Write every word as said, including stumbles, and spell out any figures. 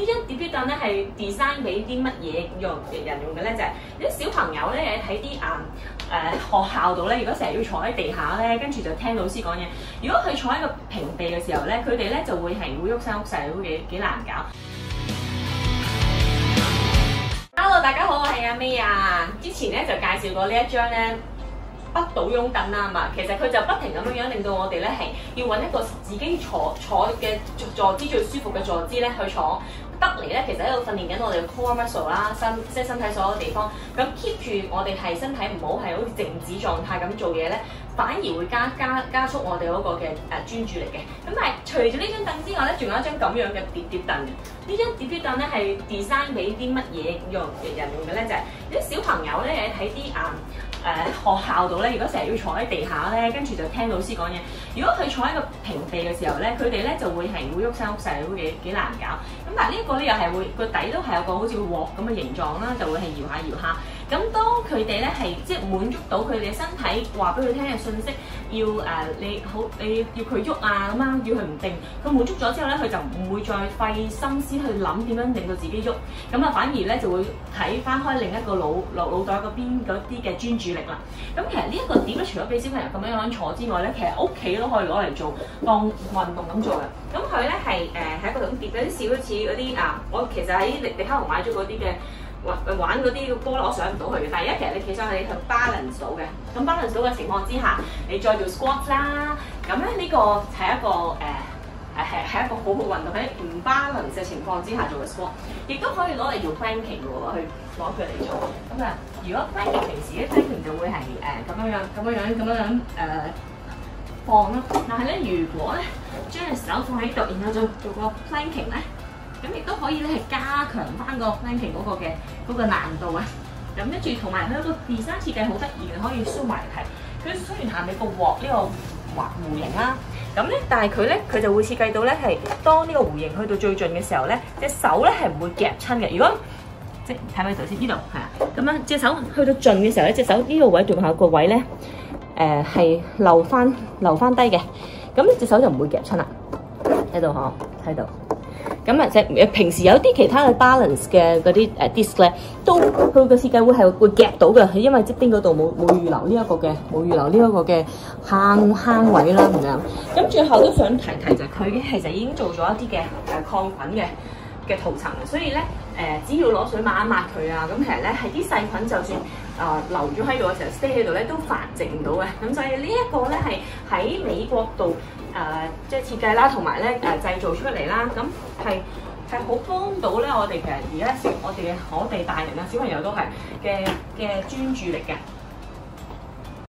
呢張疊疊凳咧係 design 俾啲乜嘢用人用嘅咧？就係、是、啲小朋友咧喺啲啊誒學校度咧，如果成日要坐喺地下咧，跟住就聽老師講嘢。如果佢坐喺個平地嘅時候咧，佢哋咧就會係會喐生喐勢，都幾幾難搞。Hello， 大家好，我係阿 May 啊。之前咧就介紹過呢一張咧不倒翁凳啦嘛，其實佢就不停咁樣樣令到我哋咧係要揾一個自己坐坐嘅坐姿最舒服嘅坐姿咧去坐。得嚟咧，其實喺度訓練緊我哋嘅 core muscle 啦，身即係身體所有地方。咁 keep 住我哋係身體唔好係好似靜止狀態咁做嘢咧，反而會加加加速我哋嗰個嘅誒專注力嘅。咁但係除咗呢張凳之外咧，仲有一張咁樣嘅疊疊凳嘅。呢張疊疊凳咧係 design 俾啲乜嘢用人用嘅咧？就係、是、啲小朋友咧喺啲啊誒學校度咧，如果成日要坐喺地下咧，跟住就聽老師講嘢。如果佢坐喺個平地嘅時候咧，佢哋咧就會係會喐生喐勢，都幾幾難搞。咁但係呢一個咧又係會個底都係有個好似個鑊咁嘅形狀啦，就會係搖下搖下。咁當佢哋咧係即係滿足到佢哋嘅身體話俾佢聽嘅信息，要誒、呃、你好你要佢喐啊咁樣，要佢唔定。佢滿足咗之後咧，佢就唔會再費心思去諗點樣令到自己喐。咁啊反而咧就會睇翻開另一個腦腦腦袋嗰邊嗰啲嘅專注力啦。咁其實呢一個點咧，除咗俾小朋友咁樣樣坐之外咧，其實屋企都可以攞嚟做當運動咁做嘅。咁佢咧係誒係一個咁疊嗰啲小似嗰啲啊，我其實喺迪迪卡龍買咗嗰啲嘅。玩玩嗰啲波咧，我上唔到去嘅。但係一其實你企上去，你係 balance 到嘅。咁 balance 到嘅情況之下，你再做 squat 啦。咁咧呢個係一個誒誒係係一個好好運動，喺唔 balance 嘅情況之下做嘅 squat， 亦都可以攞嚟做 planking 嘅喎，去攞佢嚟做。咁啊，如果 planking 平時咧 planking 就會係誒咁樣樣咁樣樣咁樣樣誒、呃、放啦。但係咧，如果咧將隻手放喺度，然後做做個 planking 咧。咁亦都可以咧，係加強翻個 planking 嗰個嘅嗰個難度啊！咁跟住同埋佢一個 design 設計好得意嘅，可以 show 埋係佢雖然下面個鑊呢個環弧形啦，咁咧但係佢咧佢就會設計到咧係當呢個弧形去到最盡嘅時候咧，隻手咧係唔會夾親嘅。如果即係睇咪頭先呢度係啊，咁樣隻手去到盡嘅時候咧，隻手呢個位仲有個位咧誒係留翻留翻低嘅，咁隻手就唔會夾親啦。喺度嗬，睇到。咁啊，即平時有啲其他嘅 balance 嘅嗰啲誒 disc 咧，都佢嘅設計會係會夾到嘅，因為側邊嗰度冇冇預留呢一個嘅冇預留呢一個嘅坑坑位啦，咁樣。咁最後都想提提就係佢其實已經做咗一啲嘅誒抗菌嘅嘅塗層，所以咧誒、呃、只要攞水抹一抹佢啊，咁其實咧係啲細菌就算啊、呃、留咗喺度嘅時候 stay 喺度咧都繁殖唔到嘅。咁所以呢一個咧係喺美國度。誒、呃，即係設計啦，同埋咧誒製造出嚟啦，咁係係好幫到咧我哋其實而家我哋嘅我哋大人啊小朋友都係嘅嘅專注力嘅。